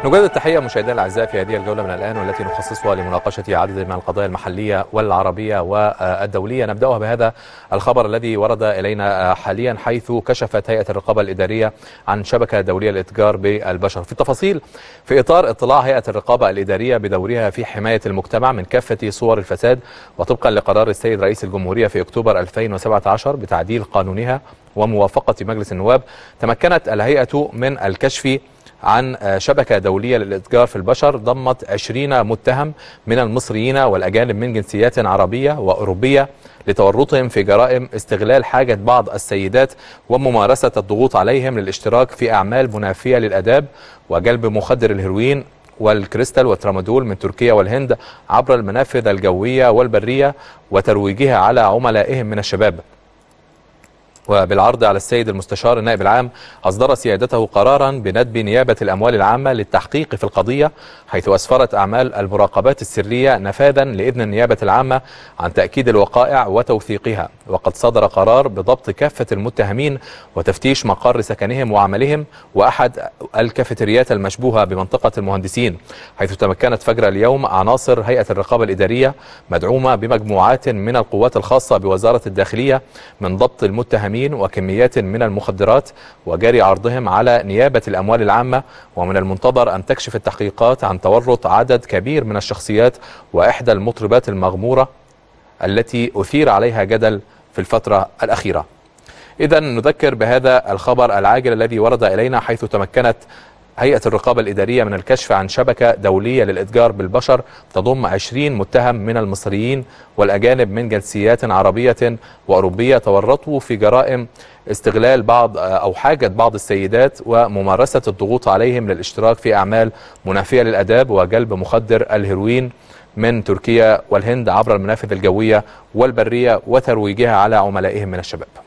نجدد التحية مشاهدينا الأعزاء في هذه الجولة من الآن، والتي نخصصها لمناقشة عدد من القضايا المحلية والعربية والدولية. نبدأها بهذا الخبر الذي ورد إلينا حاليا، حيث كشفت هيئة الرقابة الإدارية عن شبكة دولية للإتجار بالبشر. في التفاصيل، في إطار اطلاع هيئة الرقابة الإدارية بدورها في حماية المجتمع من كافة صور الفساد، وطبقا لقرار السيد رئيس الجمهورية في أكتوبر 2017 بتعديل قانونها وموافقة مجلس النواب، تمكنت الهيئة من الكشف عن شبكة دولية للإتجار في البشر ضمت 20 متهم من المصريين والأجانب من جنسيات عربية وأوروبية لتورطهم في جرائم استغلال حاجة بعض السيدات وممارسة الضغوط عليهم للاشتراك في أعمال منافية للآداب، وجلب مخدر الهيروين والكريستال والترامادول من تركيا والهند عبر المنافذ الجوية والبرية وترويجها على عملائهم من الشباب. وبالعرض على السيد المستشار النائب العام، أصدر سيادته قرارا بندب نيابة الأموال العامة للتحقيق في القضية، حيث أسفرت أعمال المراقبات السرية نفاذا لإذن النيابة العامة عن تأكيد الوقائع وتوثيقها. وقد صدر قرار بضبط كافة المتهمين وتفتيش مقر سكنهم وعملهم وأحد الكافيتريات المشبوهة بمنطقة المهندسين، حيث تمكنت فجر اليوم عناصر هيئة الرقابة الإدارية مدعومة بمجموعات من القوات الخاصة بوزارة الداخلية من ضبط المتهمين وكميات من المخدرات وجاري عرضهم على نيابة الأموال العامة. ومن المنتظر أن تكشف التحقيقات عن تورط عدد كبير من الشخصيات وإحدى المطربات المغمورة التي أثير عليها جدل في الفترة الأخيرة. إذن نذكر بهذا الخبر العاجل الذي ورد إلينا، حيث تمكنت هيئة الرقابة الإدارية من الكشف عن شبكة دولية للإتجار بالبشر تضم 20 متهم من المصريين والأجانب من جنسيات عربية وأوروبية تورطوا في جرائم استغلال بعض أو حاجة بعض السيدات وممارسة الضغوط عليهم للاشتراك في أعمال منافية للآداب وجلب مخدر الهيروين من تركيا والهند عبر المنافذ الجوية والبرية وترويجها على عملائهم من الشباب.